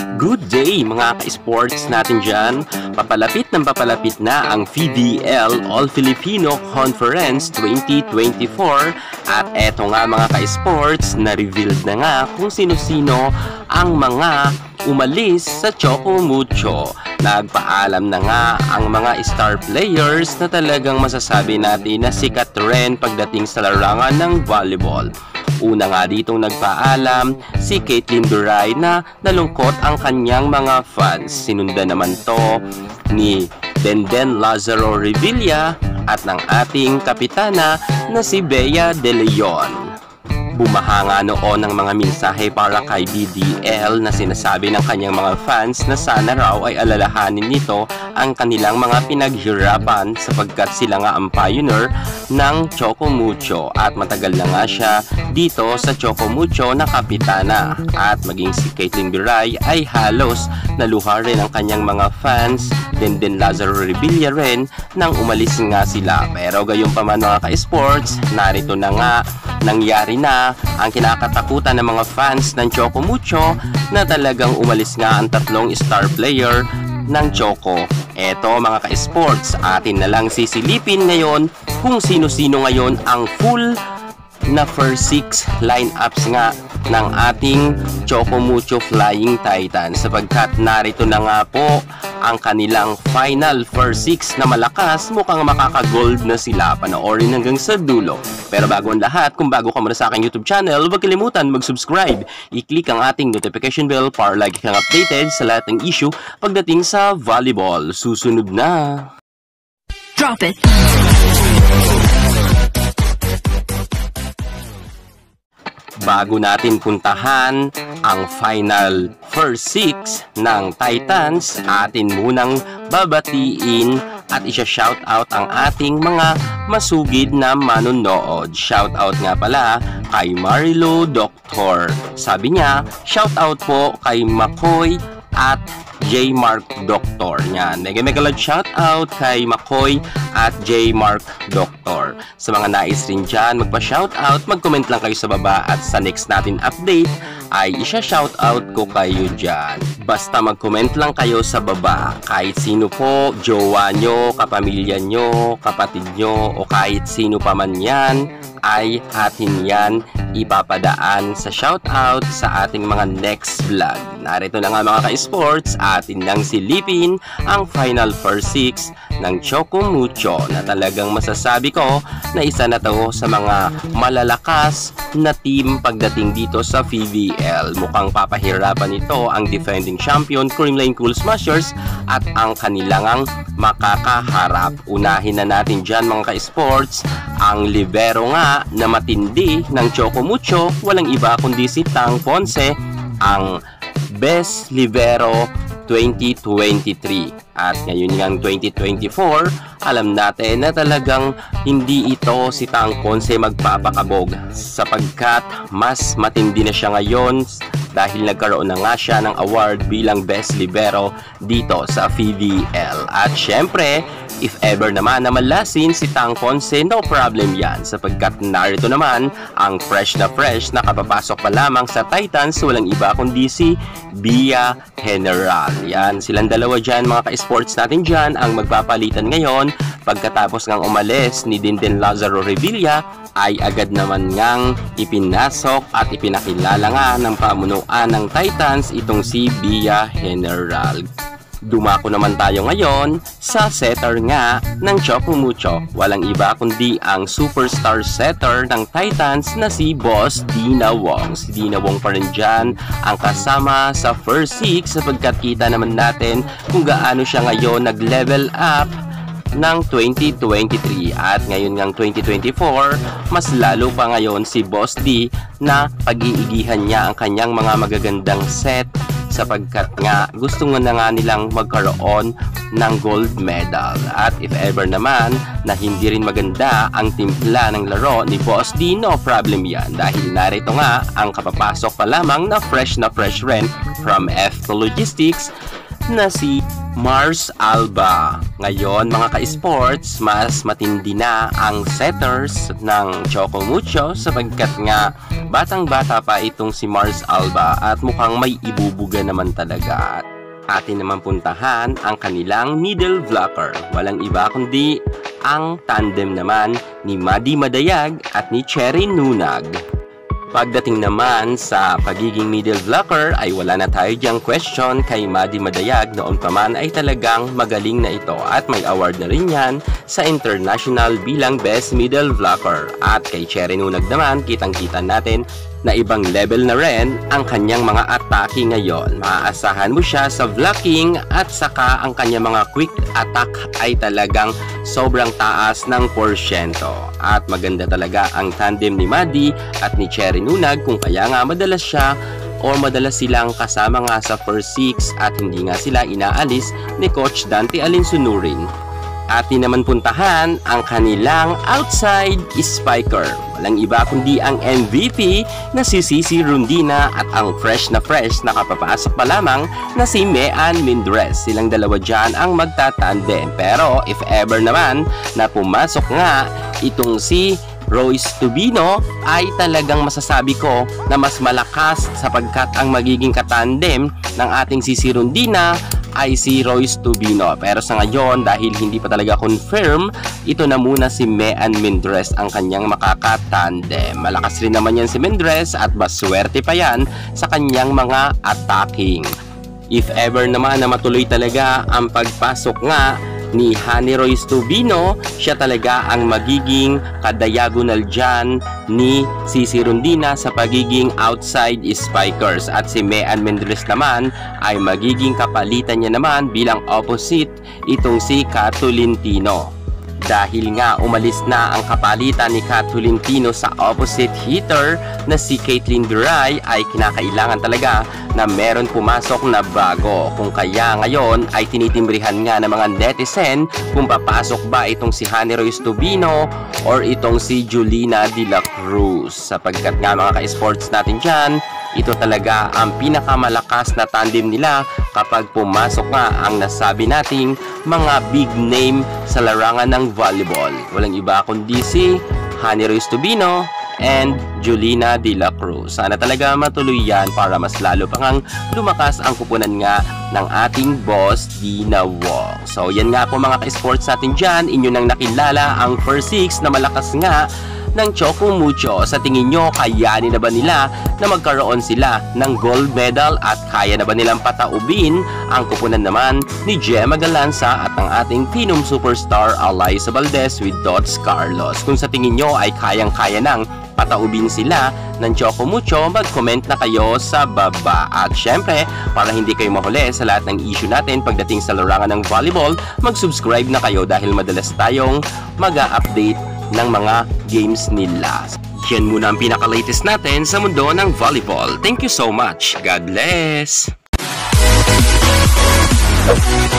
Good day mga ka-sports natin dyan. Papalapit na ang PDL All-Filipino Conference 2024 at eto nga mga ka-sports, na-revealed na nga kung sino-sino ang mga umalis sa Choco Mucho. Nagpaalam na nga ang mga star players na talagang masasabi natin na sikat rin pagdating sa larangan ng volleyball. Una nga ditong nagpaalam si Caitlin Duray na nalungkot ang kanyang mga fans. Sinundan naman to ni Denden Lazaro Revilla at ng ating kapitana na si Bea De Leon. Bumahanga noon ng mga mensahe para kay BDL na sinasabi ng kanyang mga fans na sana raw ay alalahanin nito ang kanilang mga pinaghirapan sapagkat sila nga ang pioneer ng Choco Mucho at matagal na nga siya dito sa Choco Mucho na kapitana. At maging si Caitlin Duray ay halos naluha rin ang kanyang mga fans, din Lazaro Revilla rin nang umalis nga sila. Pero gayon pa man mga ka-sports, narito na nga, nangyari na ang kinakatakutan ng mga fans ng Choco Mucho na talagang umalis nga ang tatlong star player ng Choco. Eto mga ka-sports, atin na lang sisilipin ngayon kung sino-sino ngayon ang full na first 6 lineups nga ng ating Choco Mucho Flying Titans sapagkat narito na nga po ang kanilang final first 6 na malakas. Mukhang makaka-gold na sila, panoorin hanggang sa dulo. Pero bago ang lahat, kung bago ka muna sa aking YouTube channel, huwag kalimutan mag-subscribe. I-click ang ating notification bell para lagi kang updated sa lahat ng issue pagdating sa volleyball. Susunod na! Drop it! Bago natin puntahan ang final first 6 ng Titans, atin munang babatiin at isa-shoutout ang ating mga masugid na manonood. Shoutout nga pala kay Marilo Doctor. Sabi niya, shoutout po kay Makoy at J. Mark Doctor. Yan. Mega love shoutout kay Makoy at J. Mark Doctor. Sa mga nais rin dyan, magpa-shoutout, mag-comment lang kayo sa baba at sa next natin update ay isa-shoutout ko kayo dyan. Basta mag-comment lang kayo sa baba. Kahit sino po, jowa nyo, kapamilya nyo, kapatid nyo, o kahit sino pa man yan, ay atin yan ipapadaan sa shoutout sa ating mga next vlog. Narito na nga mga ka-sports, atin nang silipin ang final first 6 ng Choco Mucho na talagang masasabi ko na isa na to sa mga malalakas na team pagdating dito sa PVL. Mukhang papahirapan ito ang defending champion Creamline Cool Smashers at ang kanilang makakaharap. Unahin na natin dyan mga ka-sports ang libero nga na matindi ng Choco Mucho, walang iba kundi si Tang Ponce, ang best libero 2023. At ngayon ngang 2024, alam natin na talagang hindi ito si Tang Ponce magpapakabog sapagkat mas matindi na siya ngayon dahil nagkaroon na nga siya ng award bilang best libero dito sa PVL. At syempre, if ever naman na malasin si Tang Ponce, no problem yan sapagkat narito naman ang fresh na kapapasok pa lamang sa Titans, walang iba kundi si Bea General. Yan, silang dalawa dyan mga ka-sports natin dyan ang magpapalitan ngayon pagkatapos ngang umalis ni Denden Lazaro Revilla ay agad naman ngang ipinasok at ipinakilala nga ng pamunuan ng Titans itong si Bea General. Dumako naman tayo ngayon sa setter nga ng Choco Mucho. Walang iba kundi ang superstar setter ng Titans na si Boss Dina Wong. Si Dina Wong pa rin dyan ang kasama sa first 6 sapagkat kita naman natin kung gaano siya ngayon nag-level up ng 2023 at ngayon ngang 2024 mas lalo pa ngayon si Boss D na pag-iigihan niya ang kanyang mga magagandang set sapagkat nga gusto nga na nga nilang magkaroon ng gold medal. At if ever naman na hindi rin maganda ang timpla ng laro ni Boss D, no problem yan dahil narito nga ang kapapasok pa lamang na fresh rin from F Logistics na si Mars Alba. Ngayon mga ka-sports, mas matindi na ang setters ng Choco Mucho sapagkat nga Batang-bata pa itong si Mars Alba at mukhang may ibubuga naman talaga. Atin naman puntahan ang kanilang middle blocker. Walang iba kundi ang tandem naman ni Maddie Madayag at ni Cherry Nunag. Pagdating naman sa pagiging middle blocker ay wala na tayo diyang question kay Maddie Madayag. Noon pa man ay talagang magaling na ito at may award na rin yan sa international bilang best middle blocker. At kay Cherry Nunag naman, kitang-kita natin na ibang level na rin ang kanyang mga atake ngayon. Maaasahan mo siya sa blocking at saka ang kanyang mga quick attack ay talagang sobrang taas ng porsyento. At maganda talaga ang tandem ni Maddie at ni Cherry Nunag kung kaya nga madalas siya o madalas silang kasama nga sa first six at hindi nga sila inaalis ni Coach Dante Alinsunurin. Atin naman puntahan ang kanilang outside spiker. Walang iba kundi ang MVP na si Cici Rondina at ang fresh na kapapasok pa lamang na si Mean Mindres. Silang dalawa dyan ang magtatandem. Pero if ever naman na pumasok nga itong si Royce Tubino ay talagang masasabi ko na mas malakas sapagkat ang magiging katandem ng ating Cici Rondina ay si Royce Tubino. Pero sa ngayon, dahil hindi pa talaga confirm, ito na muna si Mean Mindres ang kanyang makakatandem. Malakas rin naman yan si Mindres at baswerte pa yan sa kanyang mga attacking. If ever naman na matuloy talaga ang pagpasok nga ni Honey Royce Tubino, siya talaga ang magiging kadiagonal dyan ni Cici Rondina sa pagiging outside spikers at si Mean Mindres naman ay magiging kapalitan niya naman bilang opposite itong si Kat Tolentino. Dahil nga umalis na ang kapalitan ni Kat Tolentino sa opposite hitter na si Caitlyn Duray ay kinakailangan talaga na meron pumasok na bago. Kung kaya ngayon ay tinitimbrihan nga ng mga netizen kung papasok ba itong si Honey Royce Tubino or itong si Julina De La Cruz. Sapagkat nga mga ka-sports natin dyan, ito talaga ang pinakamalakas na tandem nila kapag pumasok nga ang nasabi nating mga big name sa larangan ng volleyball. Walang iba kundi si Honey Royce Tubino and Julina De La Cruz. Sana talaga matuloy yan para mas lalo pa ngang lumakas ang kupunan nga ng ating boss Dina Wong. So yan nga po mga ka-sports natin dyan. Inyo nang nakilala ang first six na malakas nga ng Choco Mucho. Sa tingin nyo, kayanin na ba nila na magkaroon sila ng gold medal at kaya na ba nilang pataubin ang kupunan naman ni Gemma Galanza at ang ating Phenom superstar Alyssa Valdez with Dots Carlos? Kung sa tingin nyo ay kayang-kaya nang pataubin sila ng Choco Mucho, mag-comment na kayo sa baba. At syempre, para hindi kayo mahuli sa lahat ng issue natin pagdating sa larangan ng volleyball, mag-subscribe na kayo dahil madalas tayong mag-update ng mga games nila. Yan muna ang pinaka-latest natin sa mundo ng volleyball. Thank you so much. God bless!